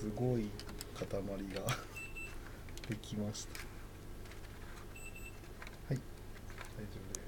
すごい塊ができました。